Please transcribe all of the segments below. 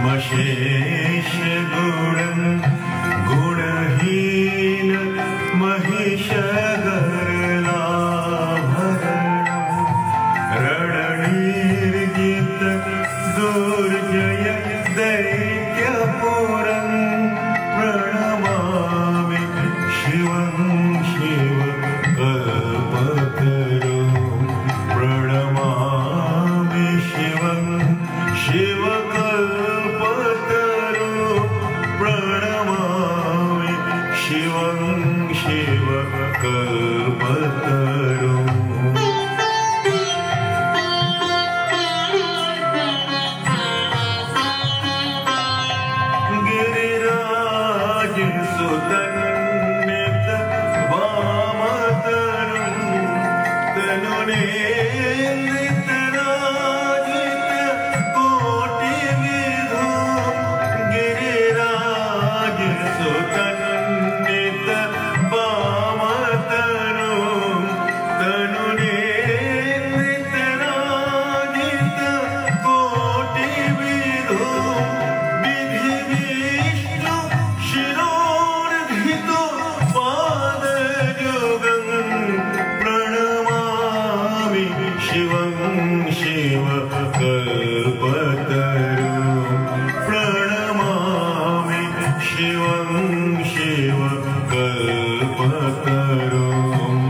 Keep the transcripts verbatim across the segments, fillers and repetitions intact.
मशेष गुणं गुणहीन महिषगर्लाभरणं रणनिर्जित दुर्जय दैत्यपुरं प्रणमामि शिवं शिवकल्पतरुं प्रणमामि शिवं शिवकल्पतरुं प्रणमामि शिवं शिवकल्पतरुं गिरिराजसुतन्नित वामतरुं तनुनेन्द्रितराजित कोटिविधुं गिरिराजसुतन्नित वामतरुं तनुनेन्द्रितराजित कोटिविधुं विधिविष्णु शिरोर्धितो पादयुगं प्रणमामि शिवं शिवकल्पतरुं प्रणमामि शिवं शिवकल्पतरुं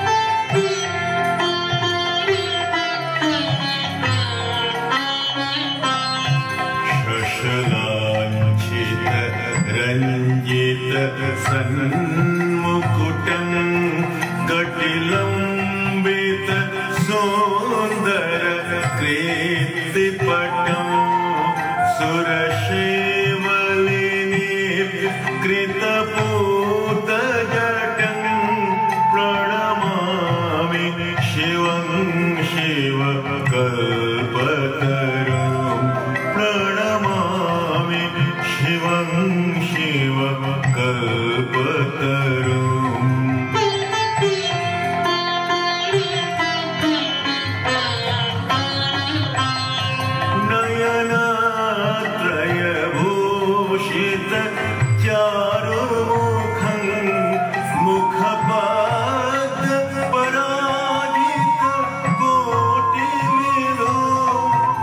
शशलाञ्छित रञ्जित सन्मुकुटं कटिलम्बित सुन्दर कीर्तिपटं सुरसेवलिनी कृतपूतजटं प्रणमामि शिवं शिवकल्पतरुं प्रणमामि शिवं शिवकल्पतरुं नयनत्रयभूषित चारुमुखं मुखपाद पराजित कोटिविधुं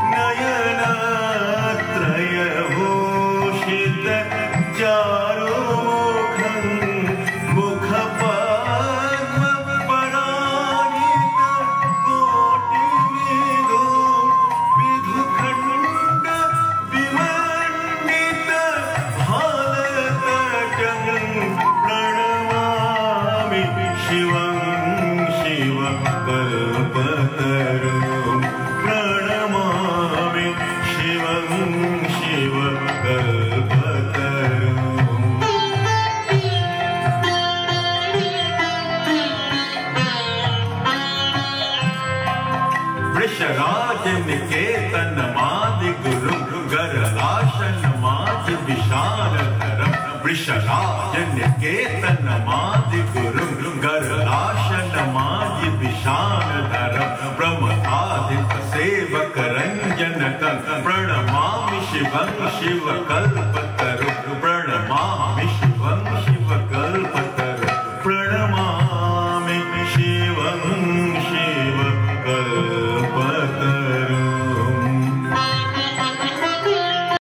नयनत्रयभूषित चारुमुखं मुखपाद पराजित कोटिविधुं विधुखण्ड विमण्डित भालतटं प्रणमामि शिवं शिवकल्पतरुं प्रणमामि शिवं शिवकल्पतरुं वृषराजनिकेतनमादिगुरुं गरलाशनमाज विशालधरं वृषराजनिकेतनमादिगुरुं गरलाशनमाज विशालधरं प्रमथाधिपसेवकरञ्जनकं प्रणमामि शिवं शिवकल्पतरुं